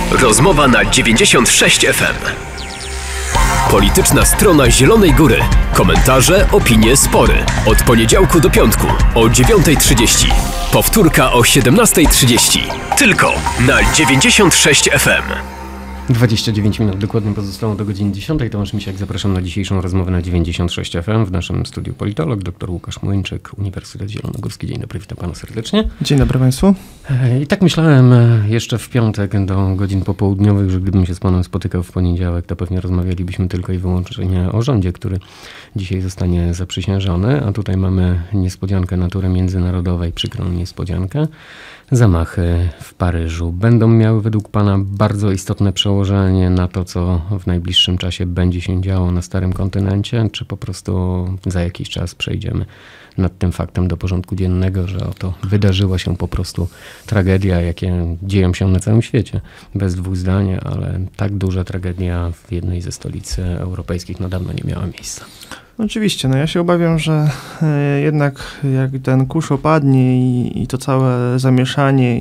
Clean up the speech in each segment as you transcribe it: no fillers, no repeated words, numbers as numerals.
Rozmowa na 96 FM. Polityczna strona Zielonej Góry. Komentarze, opinie, spory. Od poniedziałku do piątku o 9:30. Powtórka o 17:30. Tylko na 96 FM. 29 minut dokładnie pozostało do godziny 10. Tomasz Misiak, zapraszam na dzisiejszą rozmowę na 96 FM. W naszym studiu politolog, dr Łukasz Młyńczyk, Uniwersytet Zielonogórski. Dzień dobry, witam pana serdecznie. Dzień dobry państwu. I tak myślałem jeszcze w piątek do godzin popołudniowych, że gdybym się z panem spotykał w poniedziałek, to pewnie rozmawialibyśmy tylko i wyłącznie o rządzie, który dzisiaj zostanie zaprzysiężony, a tutaj mamy niespodziankę natury międzynarodowej, przykrą niespodziankę. Zamachy w Paryżu będą miały według pana bardzo istotne przełożenie na to, co w najbliższym czasie będzie się działo na Starym Kontynencie, czy po prostu za jakiś czas przejdziemy nad tym faktem do porządku dziennego, że oto wydarzyła się po prostu tragedia, jakie dzieją się na całym świecie. Bez dwóch zdań, ale tak duża tragedia w jednej ze stolic europejskich no dawno nie miała miejsca. Oczywiście, no ja się obawiam, że jednak jak ten kurz opadnie i to całe zamieszanie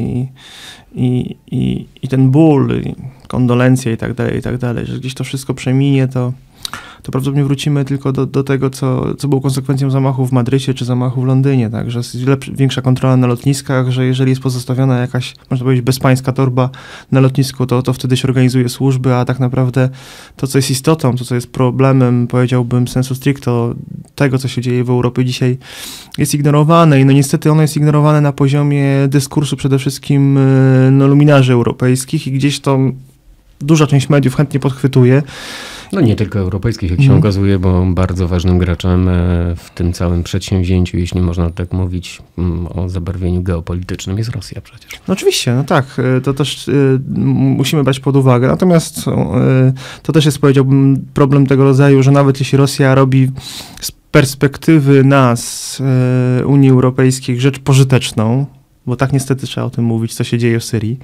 i ten ból, i kondolencje i tak dalej, że gdzieś to wszystko przeminie, to prawdopodobnie wrócimy tylko do tego, co było konsekwencją zamachu w Madrycie czy zamachu w Londynie, tak, że jest większa kontrola na lotniskach, że jeżeli jest pozostawiona jakaś, można powiedzieć, bezpańska torba na lotnisku, to wtedy się organizuje służby, a tak naprawdę to, co jest istotą, to, co jest problemem, powiedziałbym, sensu stricto tego, co się dzieje w Europie dzisiaj, jest ignorowane i no niestety ono jest ignorowane na poziomie dyskursu przede wszystkim luminarzy europejskich i gdzieś to duża część mediów chętnie podchwytuje. No nie tylko europejskich, jak się okazuje, bo bardzo ważnym graczem w tym całym przedsięwzięciu, jeśli można tak mówić o zabarwieniu geopolitycznym, jest Rosja przecież. No oczywiście, no tak, to też musimy brać pod uwagę. Natomiast to też jest, powiedziałbym, problem tego rodzaju, że nawet jeśli Rosja robi z perspektywy nas, Unii Europejskiej, rzecz pożyteczną, bo tak niestety trzeba o tym mówić, co się dzieje w Syrii,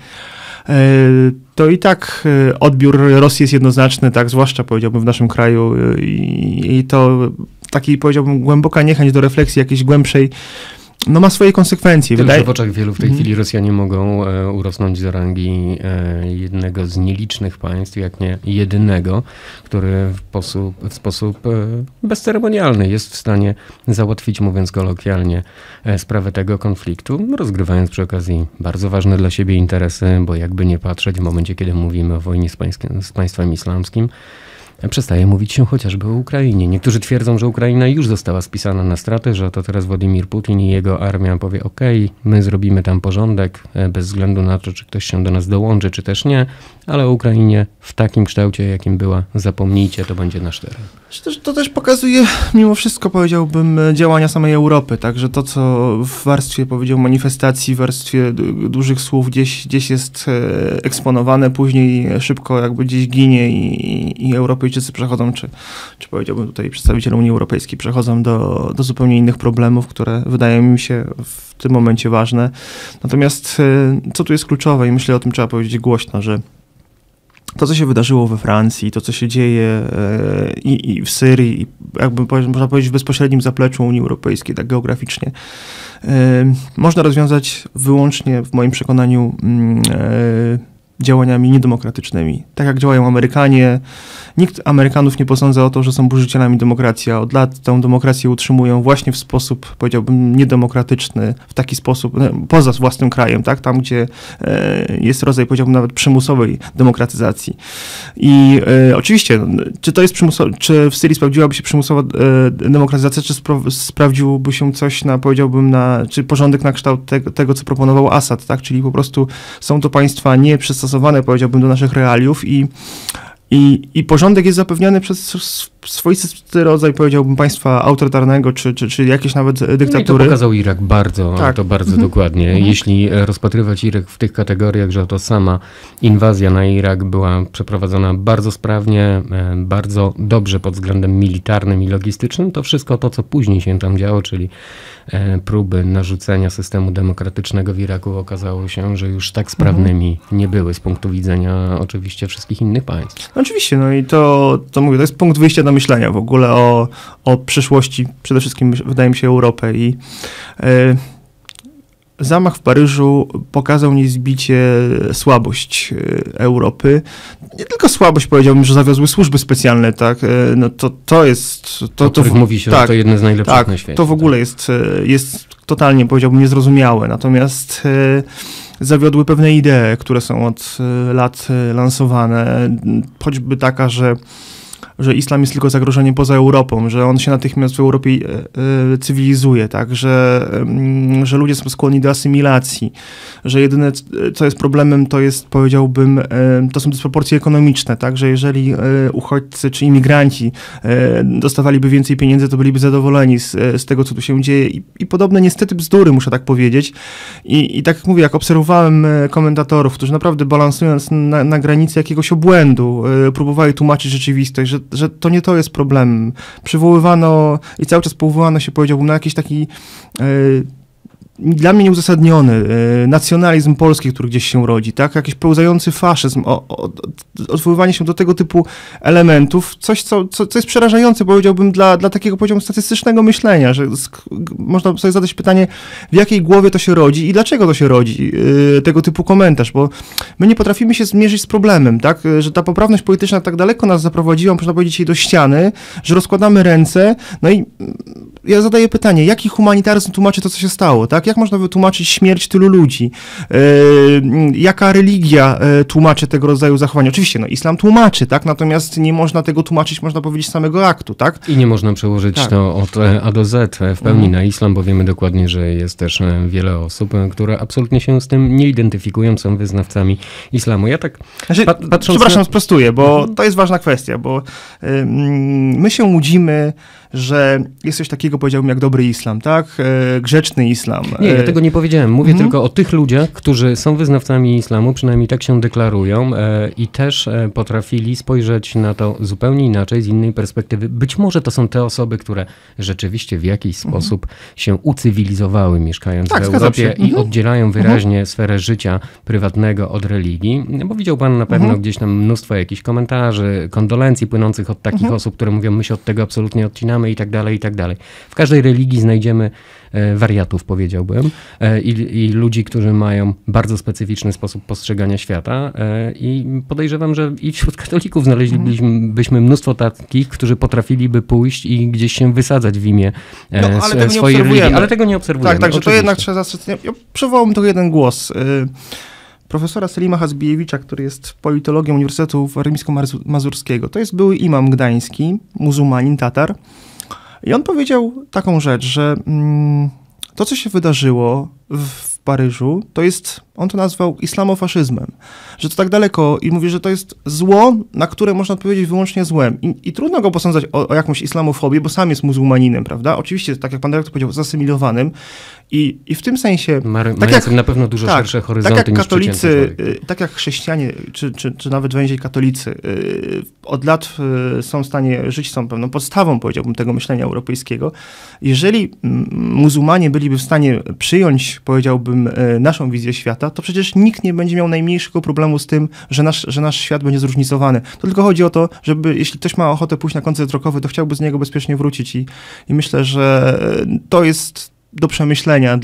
to i tak odbiór Rosji jest jednoznaczny, tak, zwłaszcza powiedziałbym w naszym kraju i to taki, powiedziałbym, głęboka niechęć do refleksji jakiejś głębszej, no ma swoje konsekwencje. Tylko, że w oczach wielu w tej chwili Rosjanie mogą urosnąć do rangi jednego z nielicznych państw, jak nie jedynego, który w sposób bezceremonialny jest w stanie załatwić, mówiąc kolokwialnie, sprawę tego konfliktu, rozgrywając przy okazji bardzo ważne dla siebie interesy, bo jakby nie patrzeć, w momencie, kiedy mówimy o wojnie z państwem islamskim, przestaje mówić się chociażby o Ukrainie. Niektórzy twierdzą, że Ukraina już została spisana na straty, że to teraz Władimir Putin i jego armia powie okej, my zrobimy tam porządek, bez względu na to, czy ktoś się do nas dołączy, czy też nie, ale o Ukrainie w takim kształcie, jakim była, zapomnijcie, to będzie nasz teren. To też pokazuje mimo wszystko, powiedziałbym, działania samej Europy, także to, co w warstwie, powiedział, manifestacji, w warstwie dużych słów gdzieś jest eksponowane, później szybko jakby gdzieś ginie i Europejczycy przechodzą, czy powiedziałbym tutaj przedstawiciele Unii Europejskiej przechodzą do zupełnie innych problemów, które wydają mi się w tym momencie ważne. Natomiast co tu jest kluczowe i myślę, o tym trzeba powiedzieć głośno, że to, co się wydarzyło we Francji, to, co się dzieje i w Syrii, i jakby można powiedzieć w bezpośrednim zapleczu Unii Europejskiej, tak geograficznie, można rozwiązać wyłącznie, w moim przekonaniu, działaniami niedemokratycznymi. Tak jak działają Amerykanie. Nikt Amerykanów nie posądza o to, że są burzycielami demokracji, a od lat tę demokrację utrzymują właśnie w sposób, powiedziałbym, niedemokratyczny, w taki sposób, poza własnym krajem, tak? Tam, gdzie jest rodzaj, powiedziałbym, nawet przymusowej demokratyzacji. I oczywiście, czy to jest czy w Syrii sprawdziłaby się przymusowa demokratyzacja, czy sprawdziłoby się coś powiedziałbym, czy porządek na kształt tego, co proponował Assad, tak? Czyli po prostu są to państwa nieprzystosowane, powiedziałbym, do naszych realiów i porządek jest zapewniany przez swoisty rodzaj, powiedziałbym, państwa autorytarnego, czy jakieś nawet dyktatury. No i to pokazał Irak bardzo, tak. To bardzo dokładnie. Jeśli rozpatrywać Irak w tych kategoriach, że to sama inwazja na Irak była przeprowadzona bardzo sprawnie, bardzo dobrze pod względem militarnym i logistycznym, to wszystko to, co później się tam działo, czyli próby narzucenia systemu demokratycznego w Iraku, okazało się, że już tak sprawnymi nie były z punktu widzenia oczywiście wszystkich innych państw. Oczywiście, no i to mówię, to jest punkt wyjścia do myślenia w ogóle o przyszłości, przede wszystkim wydaje mi się Europy i zamach w Paryżu pokazał niezbicie słabość Europy. Nie tylko słabość, powiedziałbym, że zawiozły służby specjalne, tak? No to jest... O których mówi się, że to jedne z najlepszych na świecie. To w ogóle jest totalnie, powiedziałbym, niezrozumiałe. Natomiast zawiodły pewne idee, które są od lat lansowane. Choćby taka, że islam jest tylko zagrożeniem poza Europą, że on się natychmiast w Europie cywilizuje, tak, że ludzie są skłonni do asymilacji, że jedyne, co jest problemem, to jest, powiedziałbym, to są dysproporcje ekonomiczne, tak, że jeżeli uchodźcy czy imigranci dostawaliby więcej pieniędzy, to byliby zadowoleni z tego, co tu się dzieje i podobne niestety bzdury, muszę tak powiedzieć. I tak jak mówię, jak obserwowałem komentatorów, którzy naprawdę balansując na granicy jakiegoś obłędu, próbowali tłumaczyć rzeczywistość, że to nie to jest problem. Przywoływano i cały czas powoływano się, powiedziałbym, na jakiś taki dla mnie nieuzasadniony nacjonalizm polski, który gdzieś się rodzi, tak? Jakiś pełzający faszyzm, odwoływanie się do tego typu elementów, coś, co jest przerażające, powiedziałbym, dla takiego, powiedziałbym, statystycznego myślenia, że można sobie zadać pytanie, w jakiej głowie to się rodzi i dlaczego to się rodzi, tego typu komentarz, bo my nie potrafimy się zmierzyć z problemem, tak? Że ta poprawność polityczna tak daleko nas zaprowadziła, można powiedzieć, jej do ściany, że rozkładamy ręce, no i ja zadaję pytanie, jaki humanitaryzm tłumaczy to, co się stało, tak? Jak można wytłumaczyć śmierć tylu ludzi? Jaka religia tłumaczy tego rodzaju zachowania? Oczywiście, no islam tłumaczy, tak? Natomiast nie można tego tłumaczyć, można powiedzieć, samego aktu, tak? I nie można przełożyć to od A do Z w pełni na islam, bo wiemy dokładnie, że jest też wiele osób, które absolutnie się z tym nie identyfikują, są wyznawcami islamu. Ja tak patrząc... Przepraszam, sprostuję, bo to jest ważna kwestia, bo my się łudzimy, że jest coś takiego, powiedziałbym, jak dobry islam, tak? Grzeczny islam. Nie, ja tego nie powiedziałem. Mówię tylko o tych ludziach, którzy są wyznawcami islamu, przynajmniej tak się deklarują i też potrafili spojrzeć na to zupełnie inaczej, z innej perspektywy. Być może to są te osoby, które rzeczywiście w jakiś sposób się ucywilizowały, mieszkając w Europie i oddzielają wyraźnie sferę życia prywatnego od religii. Bo widział pan na pewno gdzieś tam mnóstwo jakichś komentarzy, kondolencji płynących od takich osób, które mówią, my się od tego absolutnie odcinamy i tak dalej, i tak dalej. W każdej religii znajdziemy wariatów, powiedziałbym, i ludzi, którzy mają bardzo specyficzny sposób postrzegania świata i podejrzewam, że i wśród katolików znaleźlibyśmy mnóstwo takich, którzy potrafiliby pójść i gdzieś się wysadzać w imię swojej religii, ale tego nie obserwujemy. Tak, także to jednak trzeba zastosować. Ja przywołam tylko jeden głos. Profesora Selima Hazbijewicza, który jest politologiem Uniwersytetu Warmińsko-Mazurskiego. To jest były imam gdański, muzułmanin, Tatar. I on powiedział taką rzecz, że to, co się wydarzyło w Paryżu, to jest, on to nazwał islamofaszyzmem, że to tak daleko i mówi, że to jest zło, na które można odpowiedzieć wyłącznie złem. I trudno go posądzać o jakąś islamofobię, bo sam jest muzułmaninem, prawda? Oczywiście, tak jak pan dyrektor powiedział, zasymilowanym i w tym sensie... Tak jak na pewno dużo szersze horyzonty tak jak niż katolicy, tak jak chrześcijanie, czy nawet węziej katolicy od lat są w stanie żyć, są pewną podstawą, powiedziałbym, tego myślenia europejskiego. Jeżeli muzułmanie byliby w stanie przyjąć, powiedziałbym, naszą wizję świata, to przecież nikt nie będzie miał najmniejszego problemu z tym, że nasz świat będzie zróżnicowany. To tylko chodzi o to, żeby, jeśli ktoś ma ochotę pójść na koncert rockowy, to chciałby z niego bezpiecznie wrócić i myślę, że to jest do przemyślenia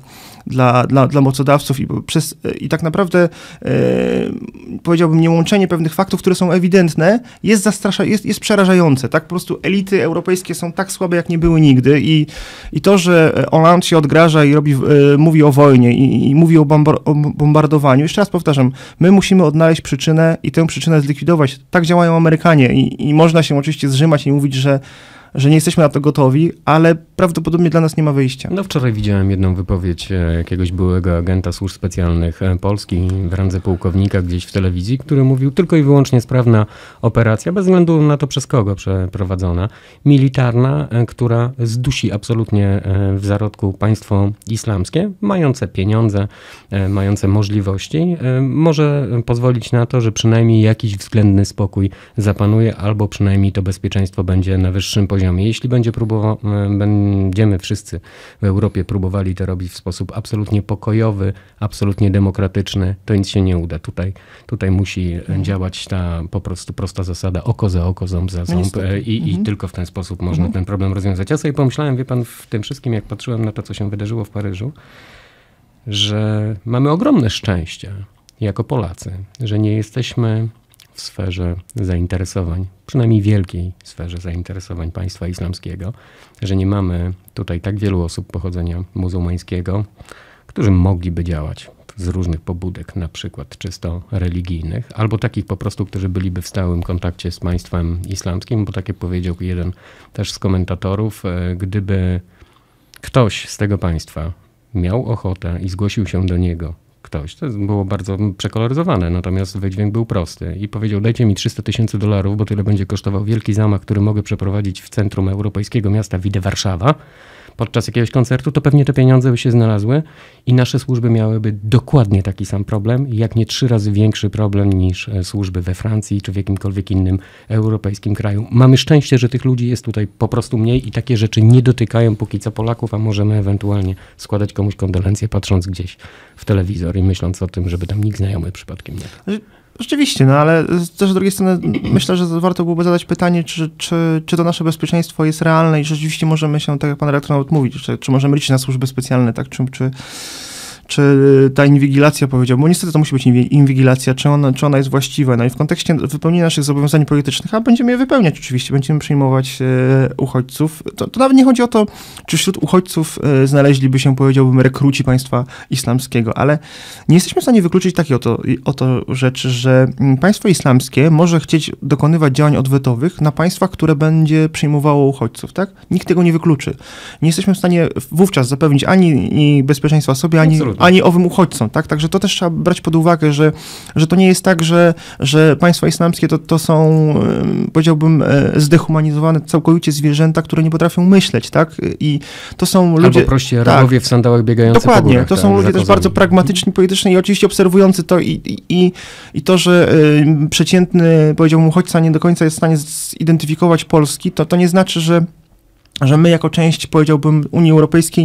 dla mocodawców i tak naprawdę powiedziałbym, niełączenie pewnych faktów, które są ewidentne, jest przerażające. Tak? Po prostu elity europejskie są tak słabe, jak nie były nigdy i to, że Hollande się odgraża i mówi o wojnie i mówi o bombardowaniu. Jeszcze raz powtarzam, my musimy odnaleźć przyczynę i tę przyczynę zlikwidować. Tak działają Amerykanie i można się oczywiście zrzymać i mówić, że nie jesteśmy na to gotowi, ale prawdopodobnie dla nas nie ma wyjścia. No wczoraj widziałem jedną wypowiedź jakiegoś byłego agenta służb specjalnych Polski w randze pułkownika gdzieś w telewizji, który mówił tylko i wyłącznie sprawna operacja, bez względu na to przez kogo przeprowadzona, militarna, która zdusi absolutnie w zarodku państwo islamskie, mające pieniądze, mające możliwości, może pozwolić na to, że przynajmniej jakiś względny spokój zapanuje, albo przynajmniej to bezpieczeństwo będzie na wyższym poziomie. Jeśli będziemy wszyscy w Europie próbowali to robić w sposób absolutnie pokojowy, absolutnie demokratyczny, to nic się nie uda. Tutaj musi działać ta po prostu prosta zasada oko za oko, ząb za ząb i tylko w ten sposób można ten problem rozwiązać. Ja sobie pomyślałem, wie pan, w tym wszystkim, jak patrzyłem na to, co się wydarzyło w Paryżu, że mamy ogromne szczęście jako Polacy, że nie jesteśmy w sferze zainteresowań, przynajmniej wielkiej sferze zainteresowań państwa islamskiego, że nie mamy tutaj tak wielu osób pochodzenia muzułmańskiego, którzy mogliby działać z różnych pobudek, na przykład czysto religijnych, albo takich po prostu, którzy byliby w stałym kontakcie z państwem islamskim, bo tak jak powiedział jeden też z komentatorów, gdyby ktoś z tego państwa miał ochotę i zgłosił się do niego, to było bardzo przekoloryzowane, natomiast wydźwięk był prosty i powiedział: dajcie mi $300,000, bo tyle będzie kosztował wielki zamach, który mogę przeprowadzić w centrum europejskiego miasta Widy Warszawa podczas jakiegoś koncertu, to pewnie te pieniądze by się znalazły i nasze służby miałyby dokładnie taki sam problem, jak nie 3 razy większy problem niż służby we Francji czy w jakimkolwiek innym europejskim kraju. Mamy szczęście, że tych ludzi jest tutaj po prostu mniej i takie rzeczy nie dotykają póki co Polaków, a możemy ewentualnie składać komuś kondolencje, patrząc gdzieś w telewizor i myśląc o tym, żeby tam nikt znajomy przypadkiem nie był. Rzeczywiście, no ale też z drugiej strony myślę, że warto byłoby zadać pytanie, czy to nasze bezpieczeństwo jest realne i że rzeczywiście możemy się, tak jak pan redaktor nawet mówi, czy możemy liczyć na służby specjalne, tak, czy ta inwigilacja, powiedział, bo niestety to musi być inwigilacja, czy ona jest właściwa. No i w kontekście wypełnienia naszych zobowiązań politycznych, a będziemy je wypełniać oczywiście, będziemy przyjmować uchodźców, to nawet nie chodzi o to, czy wśród uchodźców znaleźliby się, powiedziałbym, rekruci państwa islamskiego, ale nie jesteśmy w stanie wykluczyć takiej oto rzeczy, że państwo islamskie może chcieć dokonywać działań odwetowych na państwach, które będzie przyjmowało uchodźców, tak? Nikt tego nie wykluczy. Nie jesteśmy w stanie wówczas zapewnić ani bezpieczeństwa sobie, ani owym uchodźcom, tak? Także to też trzeba brać pod uwagę, że to nie jest tak, że państwa islamskie to są, powiedziałbym, zdehumanizowane całkowicie zwierzęta, które nie potrafią myśleć, tak? I to są ludzie... Albo prości Arabowie w sandałach biegający dokładnie, po górach. To są ludzie też bardzo pragmatyczni, polityczni i oczywiście obserwujący to i to, że przeciętny, powiedziałbym, uchodźca nie do końca jest w stanie zidentyfikować Polski, to nie znaczy, że my jako część, powiedziałbym, Unii Europejskiej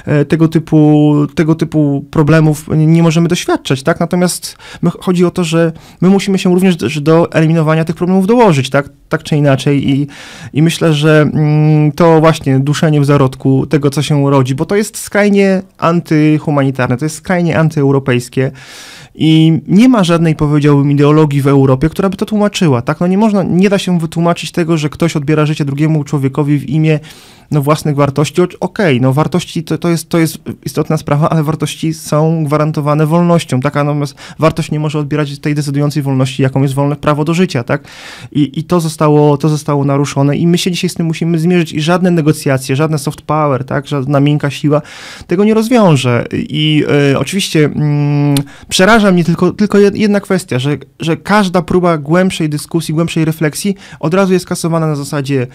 tego typu problemów nie możemy doświadczać, tak? Natomiast chodzi o to, że my musimy się również do eliminowania tych problemów dołożyć, tak czy inaczej i myślę, że to właśnie duszenie w zarodku tego, co się rodzi, bo to jest skrajnie antyhumanitarne, to jest skrajnie antyeuropejskie. I nie ma żadnej, powiedziałbym, ideologii w Europie, która by to tłumaczyła, tak? No nie da się wytłumaczyć tego, że ktoś odbiera życie drugiemu człowiekowi w imię własnych wartości. Okej, wartości to jest istotna sprawa, ale wartości są gwarantowane wolnością, tak? A natomiast wartość nie może odbierać tej decydującej wolności, jaką jest wolne prawo do życia, tak? I to zostało naruszone i my się dzisiaj z tym musimy zmierzyć i żadne negocjacje, żadne soft power, tak? Żadna miękka siła tego nie rozwiąże. I oczywiście przeraża mnie tylko jedna kwestia, że każda próba głębszej dyskusji, głębszej refleksji od razu jest kasowana na zasadzie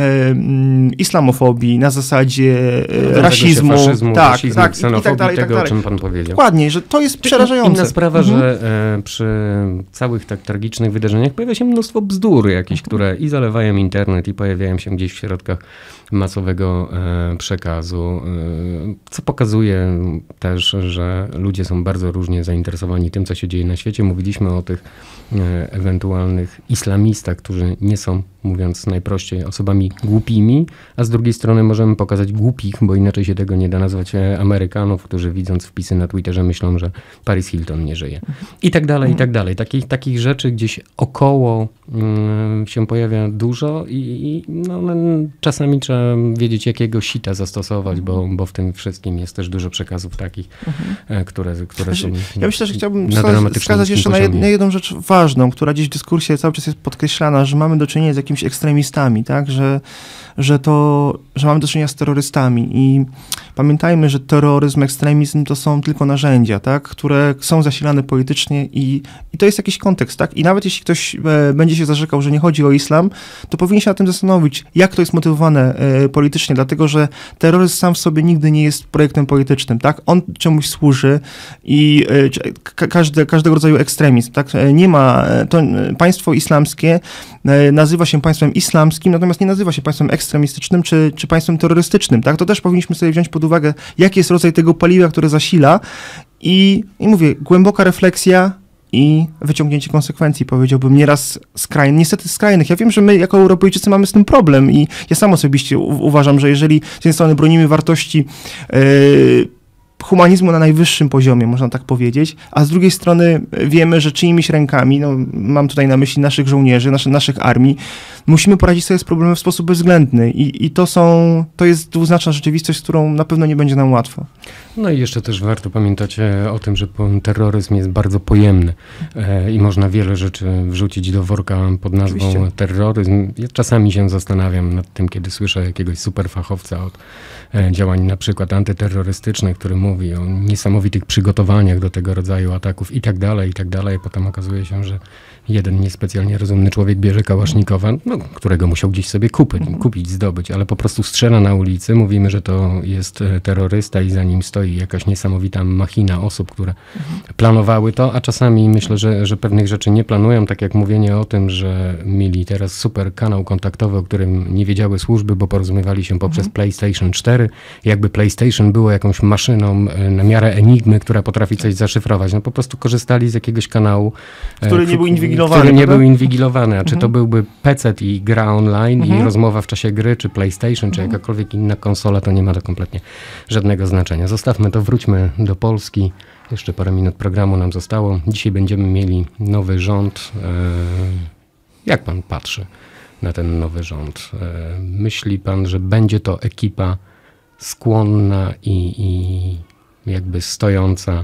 islamofobii, na zasadzie rasizmu, ksenofobii, tego, o czym pan powiedział. Dokładnie, że to jest przerażające. Inna sprawa, że przy całych tak tragicznych wydarzeniach pojawia się mnóstwo bzdur jakichś, które i zalewają internet i pojawiają się gdzieś w środkach masowego przekazu, co pokazuje też, że ludzie są bardzo różnie zainteresowani tym, co się dzieje na świecie. Mówiliśmy o tych ewentualnych islamistach, którzy nie są, mówiąc najprościej, osobami głupimi, a z drugiej strony możemy pokazać głupich, bo inaczej się tego nie da nazwać, Amerykanów, którzy widząc wpisy na Twitterze myślą, że Paris Hilton nie żyje. I tak dalej, i tak dalej. Takich rzeczy gdzieś około się pojawia dużo i czasami trzeba wiedzieć, jakiego sita zastosować, bo w tym wszystkim jest też dużo przekazów takich, które są ja myślę, że chciałbym wskazać jeszcze na jedną rzecz ważną, która gdzieś w dyskursie cały czas jest podkreślana, że mamy do czynienia z jakimiś ekstremistami, tak? Że mamy do czynienia z terrorystami i pamiętajmy, że terroryzm, ekstremizm to są tylko narzędzia, tak? Które są zasilane politycznie i to jest jakiś kontekst, tak? I nawet jeśli ktoś będzie się zarzekał, że nie chodzi o islam, to powinien się nad tym zastanowić, jak to jest motywowane politycznie, dlatego że terroryzm sam w sobie nigdy nie jest projektem politycznym, tak? On czemuś służy i każdego rodzaju ekstremizm, tak? Nie ma, to państwo islamskie nazywa się państwem islamskim, natomiast nie nazywa się państwem ekstremistycznym czy państwem terrorystycznym, tak? To też powinniśmy sobie wziąć pod uwagę, jaki jest rodzaj tego paliwa, które zasila i mówię, głęboka refleksja i wyciągnięcie konsekwencji, powiedziałbym, nieraz niestety skrajnych. Ja wiem, że my jako Europejczycy mamy z tym problem i ja sam osobiście uważam, że jeżeli z jednej strony bronimy wartości humanizmu na najwyższym poziomie, można tak powiedzieć, a z drugiej strony wiemy, że czyimiś rękami, no, mam tutaj na myśli naszych żołnierzy, naszych armii, musimy poradzić sobie z problemem w sposób bezwzględny i to jest dwuznaczna rzeczywistość, z którą na pewno nie będzie nam łatwo. No i jeszcze też warto pamiętać o tym, że terroryzm jest bardzo pojemny i można wiele rzeczy wrzucić do worka pod nazwą Oczywiście. terroryzm. Ja czasami się zastanawiam nad tym, kiedy słyszę jakiegoś superfachowca od działań na przykład antyterrorystycznych, który mówi o niesamowitych przygotowaniach do tego rodzaju ataków i tak dalej, a potem okazuje się, że jeden niespecjalnie rozumny człowiek bierze kałasznikowa, no, którego musiał gdzieś sobie kupić, zdobyć, ale po prostu strzela na ulicy. Mówimy, że to jest terrorysta i za nim stoi jakaś niesamowita machina osób, które planowały to, a czasami myślę, że pewnych rzeczy nie planują, tak jak mówienie o tym, że mieli teraz super kanał kontaktowy, o którym nie wiedziały służby, bo porozumiewali się poprzez PlayStation 4. Jakby PlayStation było jakąś maszyną na miarę Enigmy, która potrafi coś zaszyfrować. No po prostu korzystali z jakiegoś kanału, Który nie był inwigilowany. który nie był inwigilowany. A czy to byłby PC i gra online i rozmowa w czasie gry, czy PlayStation, czy jakakolwiek inna konsola, to nie ma to kompletnie żadnego znaczenia. Zostawmy to, wróćmy do Polski. Jeszcze parę minut programu nam zostało. Dzisiaj będziemy mieli nowy rząd. Jak pan patrzy na ten nowy rząd? Myśli pan, że będzie to ekipa skłonna i jakby stojąca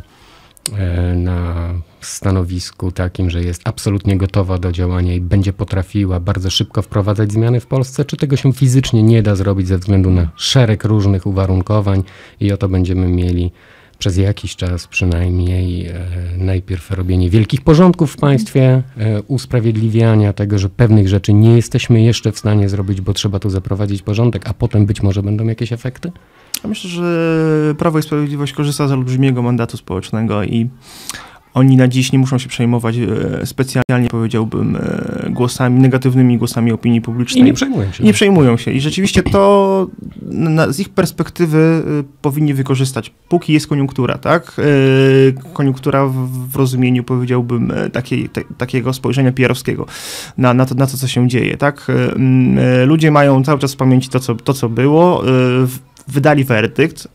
na stanowisku takim, że jest absolutnie gotowa do działania i będzie potrafiła bardzo szybko wprowadzać zmiany w Polsce, czy tego się fizycznie nie da zrobić ze względu na szereg różnych uwarunkowań i oto będziemy mieli przez jakiś czas przynajmniej najpierw robienie wielkich porządków w państwie, usprawiedliwiania tego, że pewnych rzeczy nie jesteśmy jeszcze w stanie zrobić, bo trzeba tu zaprowadzić porządek, a potem być może będą jakieś efekty? Ja myślę, że Prawo i Sprawiedliwość korzysta z olbrzymiego mandatu społecznego i oni na dziś nie muszą się przejmować specjalnie, powiedziałbym, negatywnymi głosami opinii publicznej. I nie przejmują się. Nie przejmują się. I rzeczywiście to z ich perspektywy powinni wykorzystać, póki jest koniunktura, tak? Koniunktura w rozumieniu, powiedziałbym, takiego spojrzenia PR-owskiego na to, co się dzieje, tak? Ludzie mają cały czas w pamięci to, co było, wydali werdykt,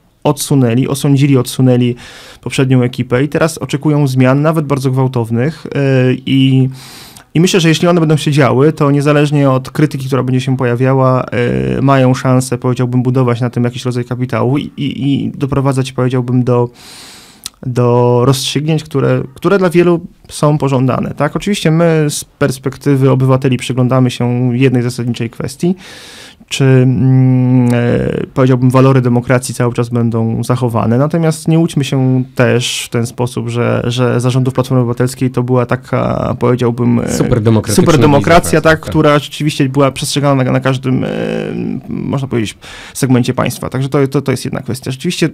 osądzili poprzednią ekipę i teraz oczekują zmian, nawet bardzo gwałtownych i myślę, że jeśli one będą się działy, to niezależnie od krytyki, która będzie się pojawiała, mają szansę, powiedziałbym, budować na tym jakiś rodzaj kapitału i doprowadzać, powiedziałbym, do rozstrzygnięć, które dla wielu są pożądane. Tak? Oczywiście my z perspektywy obywateli przyglądamy się jednej zasadniczej kwestii, czy powiedziałbym walory demokracji cały czas będą zachowane. Natomiast nie łudźmy się też w ten sposób, że za rządów Platformy Obywatelskiej to była taka, powiedziałbym, superdemokracja, tak, która rzeczywiście była przestrzegana na każdym, można powiedzieć, segmencie państwa. Także to jest jedna kwestia. Rzeczywiście,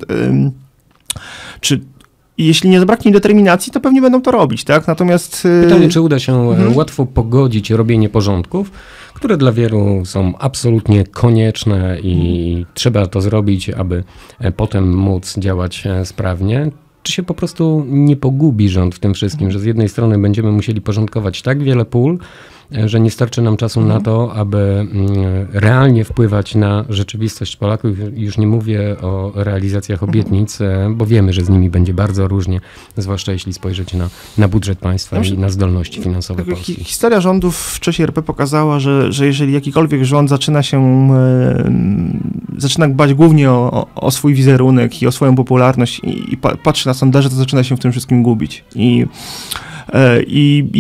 jeśli nie zabraknie determinacji, to pewnie będą to robić, tak? Natomiast pytanie, czy uda się łatwo pogodzić robienie porządków, które dla wielu są absolutnie konieczne i trzeba to zrobić, aby potem móc działać sprawnie. Czy się po prostu nie pogubi rząd w tym wszystkim, że z jednej strony będziemy musieli porządkować tak wiele pól, że nie starczy nam czasu na to, aby realnie wpływać na rzeczywistość Polaków. Już nie mówię o realizacjach obietnic, bo wiemy, że z nimi będzie bardzo różnie, zwłaszcza jeśli spojrzycie na budżet państwa i na zdolności finansowe Polski. Historia rządów w czasie RP pokazała, że jeżeli jakikolwiek rząd zaczyna dbać głównie o swój wizerunek i o swoją popularność i patrzy na sondaże, to zaczyna się w tym wszystkim gubić. I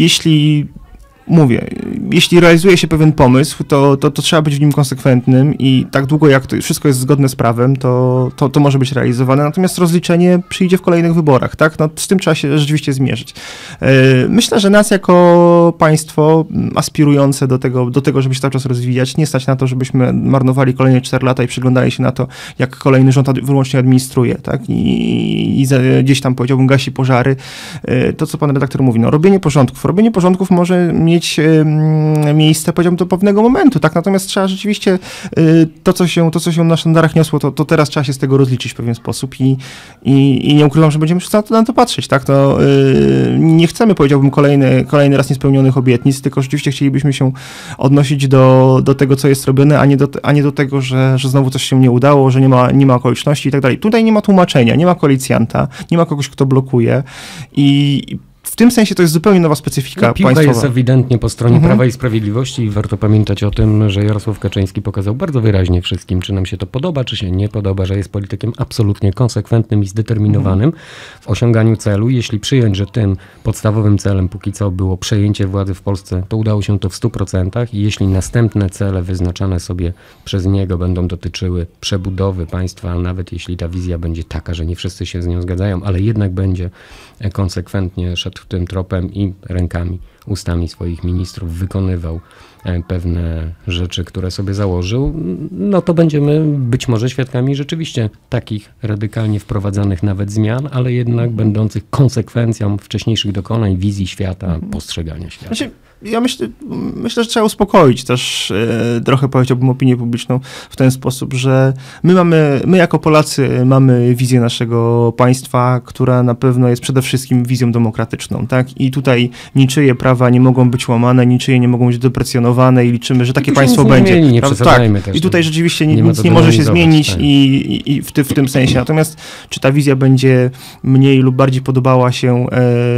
jeśli realizuje się pewien pomysł, to trzeba być w nim konsekwentnym i tak długo jak to wszystko jest zgodne z prawem, to może być realizowane. Natomiast rozliczenie przyjdzie w kolejnych wyborach, tak? No, z tym trzeba się rzeczywiście zmierzyć. Myślę, że nas jako państwo aspirujące do tego, żeby się cały czas rozwijać, nie stać na to, żebyśmy marnowali kolejne 4 lata i przyglądali się na to, jak kolejny rząd wyłącznie administruje, tak? I gdzieś tam, powiedziałbym, gasi pożary. To, co pan redaktor mówi, no robienie porządków może mieć miejsce, powiedziałbym, do pewnego momentu, tak? Natomiast trzeba rzeczywiście to, co się na sztandarach niosło, to teraz trzeba się z tego rozliczyć w pewien sposób i nie ukrywam, że będziemy na to patrzeć, tak? To nie chcemy, powiedziałbym, kolejny raz niespełnionych obietnic, tylko rzeczywiście chcielibyśmy się odnosić do tego, co jest robione, a nie do tego, że znowu coś się nie udało, że nie ma okoliczności i tak dalej. Tutaj nie ma tłumaczenia, nie ma koalicjanta, nie ma kogoś, kto blokuje i w tym sensie to jest zupełnie nowa specyfika piłka państwowa. jest ewidentnie po stronie Prawa i Sprawiedliwości i warto pamiętać o tym, że Jarosław Kaczyński pokazał bardzo wyraźnie wszystkim, czy nam się to podoba, czy się nie podoba, że jest politykiem absolutnie konsekwentnym i zdeterminowanym w osiąganiu celu. Jeśli przyjąć, że tym podstawowym celem póki co było przejęcie władzy w Polsce, to udało się to w 100% i jeśli następne cele wyznaczane sobie przez niego będą dotyczyły przebudowy państwa, a nawet jeśli ta wizja będzie taka, że nie wszyscy się z nią zgadzają, ale jednak będzie konsekwentnie szedł tym tropem i rękami, ustami swoich ministrów wykonywał pewne rzeczy, które sobie założył, no to będziemy być może świadkami rzeczywiście takich radykalnie wprowadzanych nawet zmian, ale jednak będących konsekwencją wcześniejszych dokonań, wizji świata, postrzegania świata. Ja myślę, że trzeba uspokoić też trochę, powiedziałbym, opinię publiczną w ten sposób, że my jako Polacy mamy wizję naszego państwa, która na pewno jest przede wszystkim wizją demokratyczną, tak? I tutaj niczyje prawa nie mogą być łamane, niczyje nie mogą być deprecjonowane i liczymy, że takie państwo będzie. Nie przesadzajmy też. I tutaj rzeczywiście nic nie może się zmienić tak. i w tym sensie. Natomiast czy ta wizja będzie mniej lub bardziej podobała się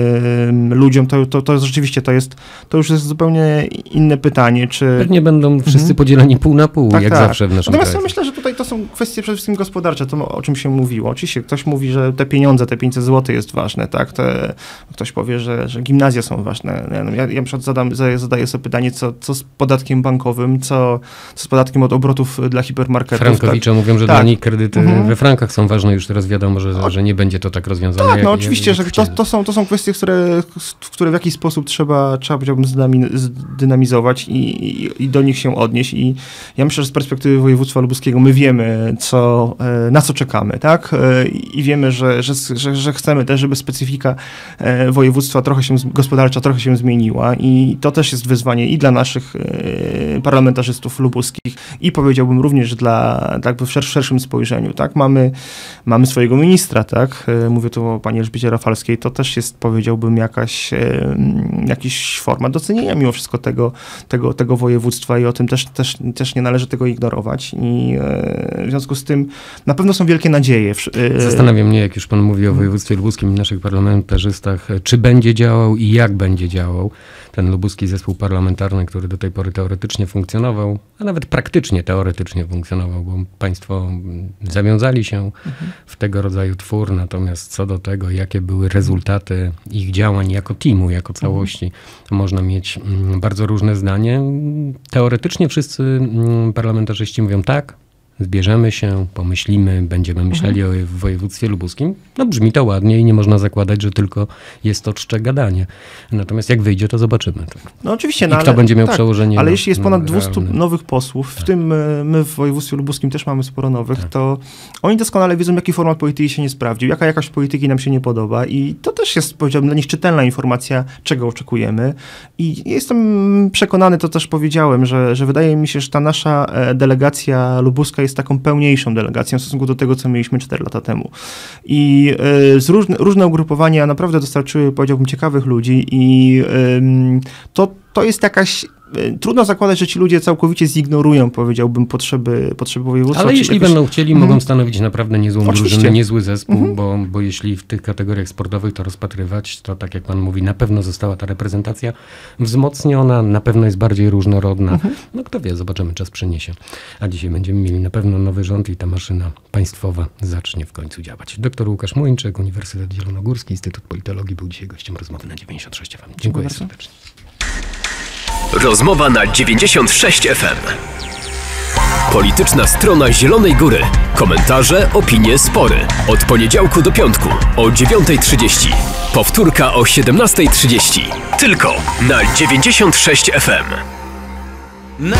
ludziom, to rzeczywiście to już jest zupełnie inne pytanie, czy... Pewnie będą wszyscy podzieleni pół na pół, jak zawsze w naszym Natomiast kraju. ja myślę, że tutaj to są kwestie przede wszystkim gospodarcze, to o czym się mówiło. Oczywiście ktoś mówi, że te pieniądze, te 500 zł jest ważne, tak? Ktoś powie, że gimnazja są ważne. Ja na przykład zadaję sobie pytanie, co z podatkiem bankowym, co z podatkiem od obrotów dla hipermarketów. Frankowicze mówią, że tak. dla nich kredyty we frankach są ważne. Już teraz wiadomo, że nie będzie to tak rozwiązane. Tak, oczywiście, że to są kwestie, które w jakiś sposób trzeba powiedziałbym, zdynamizować i do nich się odnieść. I ja myślę, że z perspektywy województwa lubuskiego my wiemy, na co czekamy, tak? I wiemy, że chcemy też, żeby specyfika województwa gospodarcza trochę się zmieniła i to też jest wyzwanie i dla naszych parlamentarzystów lubuskich i powiedziałbym również w szerszym spojrzeniu, tak? Mamy swojego ministra, tak? Mówię tu o pani Elżbiecie Rafalskiej, to też jest, powiedziałbym, jakiś forma docenienia mimo wszystko tego województwa i o tym też nie należy tego ignorować i w związku z tym na pewno są wielkie nadzieje. Zastanawia mnie, jak już pan mówi o województwie lubuskim i naszych parlamentarzystach, czy będzie działał i jak będzie działał ten lubuski zespół parlamentarny, który do tej pory teoretycznie funkcjonował, a nawet praktycznie teoretycznie funkcjonował, bo państwo zawiązali się w tego rodzaju twór, natomiast co do tego, jakie były rezultaty ich działań jako teamu, jako całości, można mieć bardzo różne zdanie. Teoretycznie wszyscy parlamentarzyści mówią tak, zbierzemy się, pomyślimy, będziemy myśleli o województwie lubuskim. No brzmi to ładnie i nie można zakładać, że tylko jest to czcze gadanie. Natomiast jak wyjdzie, to zobaczymy. Tak. No oczywiście. I kto będzie miał przełożenie. Ale jeśli jest ponad 200 nowych posłów, w tym my w województwie lubuskim też mamy sporo nowych, to oni doskonale wiedzą, jaki format polityki się nie sprawdził, jaka jakość polityki nam się nie podoba i to też jest, powiedziałbym, dla nich czytelna informacja, czego oczekujemy. I jestem przekonany, to też powiedziałem, że wydaje mi się, że ta nasza delegacja lubuska jest taką pełniejszą delegacją w stosunku do tego, co mieliśmy 4 lata temu. I różne ugrupowania naprawdę dostarczyły, powiedziałbym, ciekawych ludzi i to jest jakaś... Trudno zakładać, że ci ludzie całkowicie zignorują, powiedziałbym, potrzeby województwa. Ale jeśli będą chcieli, mogą stanowić naprawdę niezłą drużynę, niezły zespół, bo jeśli w tych kategoriach sportowych to rozpatrywać, to tak jak pan mówi, na pewno została ta reprezentacja wzmocniona, na pewno jest bardziej różnorodna. No kto wie, zobaczymy, czas przyniesie. A dzisiaj będziemy mieli na pewno nowy rząd i ta maszyna państwowa zacznie w końcu działać. Dr Łukasz Młyńczyk, Uniwersytet Zielonogórski, Instytut Politologii był dzisiaj gościem rozmowy na 96 FM. Dziękuję serdecznie. Rozmowa na 96 FM. Polityczna strona Zielonej Góry. Komentarze, opinie, spory. Od poniedziałku do piątku o 9:30. Powtórka o 17:30. Tylko na 96 FM.